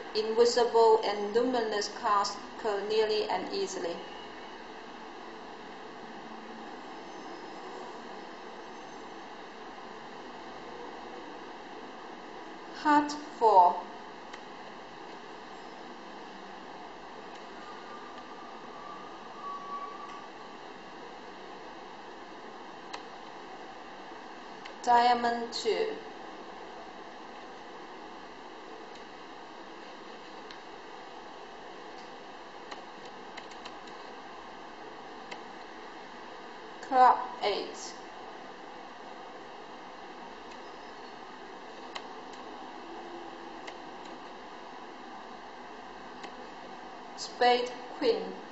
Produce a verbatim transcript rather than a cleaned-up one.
invisible and luminous cards clearly and easily. Heart four. Diamond two. Club eight. Spade queen.